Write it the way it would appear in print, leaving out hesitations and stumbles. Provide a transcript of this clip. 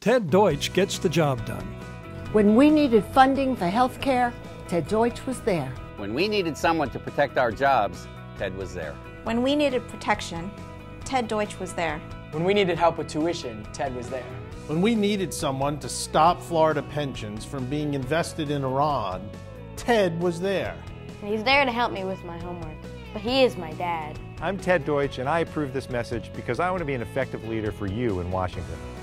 Ted Deutch gets the job done. When we needed funding for health care, Ted Deutch was there. When we needed someone to protect our jobs, Ted was there. When we needed protection, Ted Deutch was there. When we needed help with tuition, Ted was there. When we needed someone to stop Florida pensions from being invested in Iran, Ted was there. And he's there to help me with my homework, but he is my dad. I'm Ted Deutch, and I approve this message because I want to be an effective leader for you in Washington.